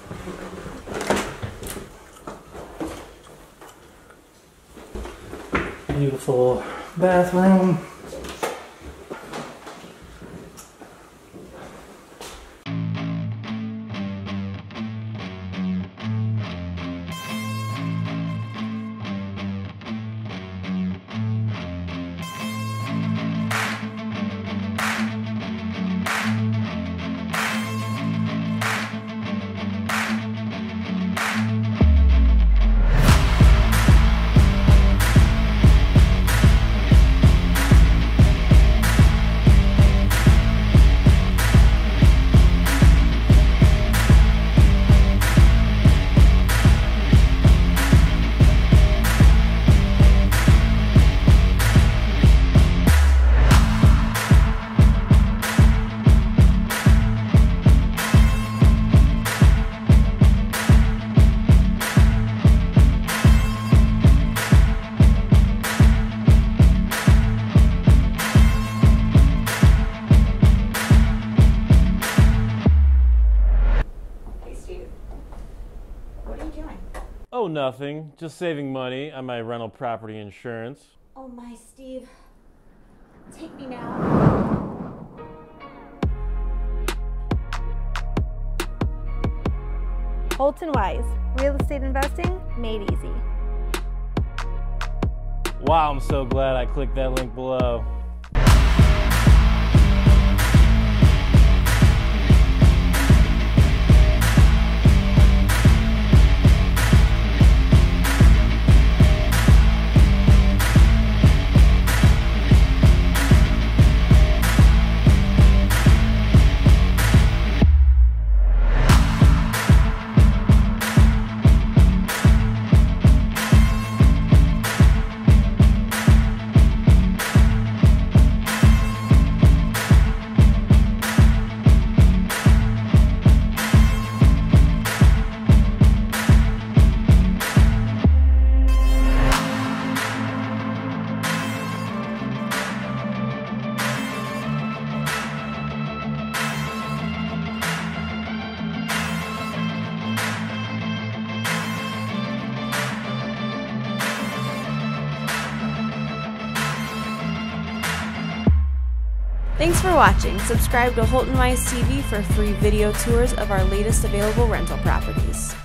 Beautiful bathroom. Oh, nothing. Just saving money on my rental property insurance. Oh my, Steve. Take me now. HoltonWise, real estate investing made easy. Wow, I'm so glad I clicked that link below. Thanks for watching. Subscribe to HoltonWiseTV for free video tours of our latest available rental properties.